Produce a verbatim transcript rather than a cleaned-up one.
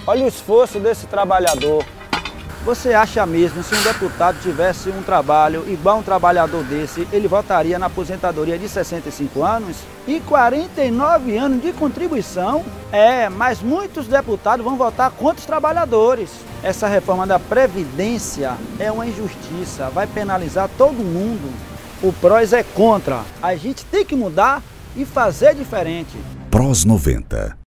Olha o esforço desse trabalhador. Você acha mesmo, se um deputado tivesse um trabalho igual um trabalhador desse, ele votaria na aposentadoria de sessenta e cinco anos? E quarenta e nove anos de contribuição? É, mas muitos deputados vão votar contra os trabalhadores. Essa reforma da Previdência é uma injustiça, vai penalizar todo mundo. O Prós é contra. A gente tem que mudar e fazer diferente. Prós noventa.